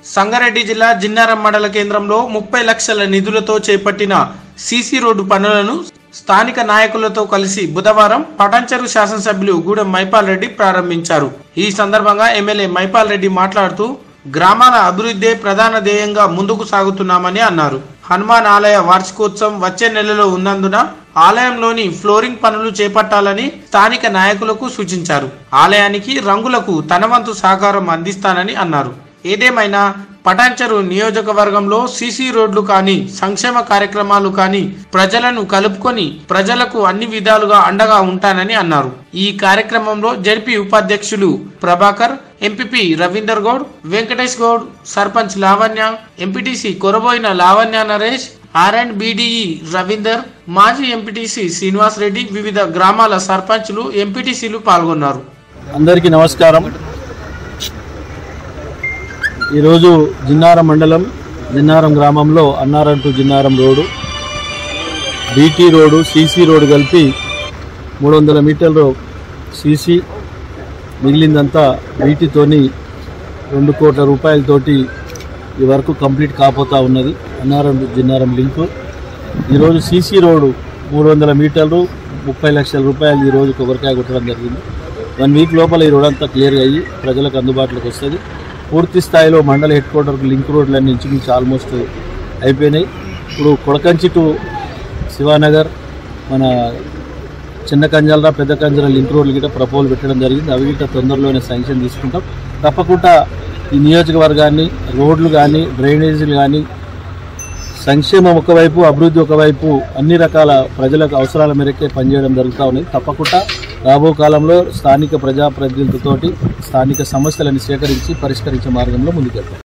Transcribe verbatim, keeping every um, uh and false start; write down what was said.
సంగారెడ్డి జిల్లా జిన్నారం మండల కేంద్రంలో ముప్పై లక్షల నిధులతో చేపట్టిన సీసీ రోడ్డు పనులను స్థానిక నాయకులతో కలిసి బుధవారం పటాన్చెరు శాసనసభ్యులు గూడెం మైపాల్ రెడ్డి ప్రారంభించారు। ఈ సందర్భంగా ఎమ్మెల్యే మైపాల్ రెడ్డి మాట్లాడుతూ గ్రామాల అభివృద్ధి ప్రధాన ధ్యేయంగా ముందుకు సాగుతున్నామని అన్నారు। హనుమాన్ ఆలయ వార్షికోత్సవం వచ్చే నెలలో ఉన్నందున ఆలయంలోని ఫ్లోరింగ్ పనులు చేపట్టాలని స్థానిక నాయకులకు సూచించారు। ఆలయానికి రంగులకు తన వంతు సహకారం అందిస్తానని అన్నారు। ఏదేమైనా పటాన్చెరు నియోజకవర్గంలో సీసీ రోడ్లు కానీ సంక్షేమ కార్యక్రమాలు కానీ ప్రజలను కలుపుకొని ప్రజలకు అన్ని విధాలుగా అండగా ఉంటానని అన్నారు। ఈ కార్యక్రమంలో జెడ్పీ ఉపాధ్యక్షులు Prabhakar, MPP Ravinder Goud, Venkatesh Goud, sarpanch Lavanya, MPTC Koraboina Lavanya Naresh, R and BDE Ravinder, మాజీ ఎంపీటీసీ శ్రీనివాస్ రెడ్డి, వివిధ గ్రామాల సర్పంచ్లు, ఎంపీటీసీలు పాల్గొన్నారు। అందరికీ నమస్కారం। ఈరోజు జిన్నారం మండలం జిన్నారం గ్రామంలో Annaram to Jinnaram road, BT road, CC road కలిపి మూడు వందల మీటర్లు సీసీ, మిగిలిందంతా బీటీతోని రెండు కోట్ల రూపాయలతోటి ఈ వరకు కంప్లీట్ కాపోతా ఉన్నది అన్నారం టు జిన్నారం లింకు। ఈరోజు సీసీ రోడ్డు మూడు వందల మీటర్లు ముప్పై లక్షల రూపాయలు ఈరోజు కొబ్బరికాయ కొట్టడం జరిగింది। వన్ వీక్ లోపల ఈ రోడ్ అంతా క్లియర్గా అయ్యి ప్రజలకు అందుబాటులోకి వస్తుంది। పూర్తి స్థాయిలో మండల హెడ్ క్వార్టర్కి లింక్ రోడ్లన్నీ ఇంచుమించు ఆల్మోస్ట్ అయిపోయినాయి। ఇప్పుడు కొడకంచి టు శివానగర్, మన చిన్న కంజాలరా పెద్ద కంజాల లింక్ రోడ్లు గిట్ట ప్రపోజల్ పెట్టడం జరిగింది। అవి గిట్ట తొందరలోనే శాంక్షన్ తీసుకుంటాం। తప్పకుండా ఈ నియోజకవర్గాన్ని రోడ్లు కానీ డ్రైనేజీలు కానీ సంక్షేమం ఒకవైపు అభివృద్ధి ఒకవైపు అన్ని రకాల ప్రజలకు అవసరాల మేరకే పనిచేయడం జరుగుతూ ఉన్నది। తప్పకుండా రాబో కాలంలో స్థానిక ప్రజాప్రతినిధులతోటి స్థానిక సమస్యలను సేకరించి పరిష్కరించే మార్గంలో ముందుకెళ్తాం।